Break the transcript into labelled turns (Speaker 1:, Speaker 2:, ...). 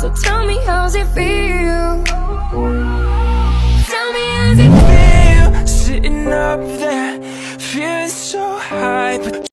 Speaker 1: So tell me, how's it feel? Tell me, how's it feel?
Speaker 2: Sitting up there, feeling so high, but